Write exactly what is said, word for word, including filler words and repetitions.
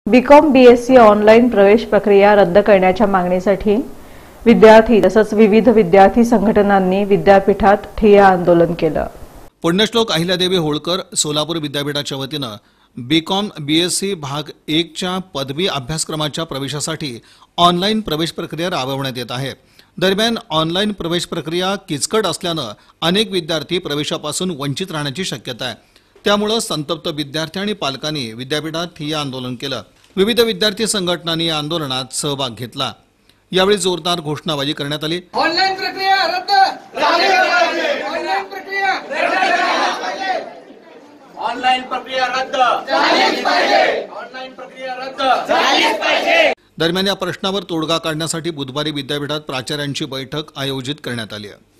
BCom BSc online प्रवेश प्रक्रिया रद्द करण्याच्या मागणीसाठी विद्यार्थी तसंच विविध विद्यार्थी संघटनांनी विद्यापीठात ठिय्या आंदोलन केलं। पुण्यश्लोक अहिल्यादेवी होळकर सोलापूर विद्यापीठाच्या वतीनं बीकॉम बीएससी भाग एक च्या पदवी अभ्यासक्रमाच्या प्रवेशासाठी ऑनलाईन प्रवेश प्रक्रिया राबवण्यात येत आहे। दरम्यान ऑनलाईन प्रवेश प्रक्रिया किचकट असल्यानं अनेक विद्यार्थी प्रवेशापासून वंचित राहण्याची शक्यता आहे। त्यामुळे संतप्त विद्यार्थी आणि पालकांनी विद्यापीठात ठिय्या आंदोलन केलं। विविध विद्यार्थी संघटनांनी या आंदोलनात सहभाग घेतला। यावेळी जोरदार घोषणाबाजी करण्यात आली। ऑनलाईन प्रक्रिया रद्द झाली पाहिजे। ऑनलाईन प्रक्रिया रद्द झाली पाहिजे। ऑनलाईन प्रक्रिया रद्द झाली पाहिजे। ऑनलाईन प्रक्रिया रद्द झाली पाहिजे। दरम्यान या प्रश्नावर तोडगा काढण्यासाठी बुधवारी विद्यापीठात प्राचार्यांची बैठक आयोजित करण्यात आली आहे।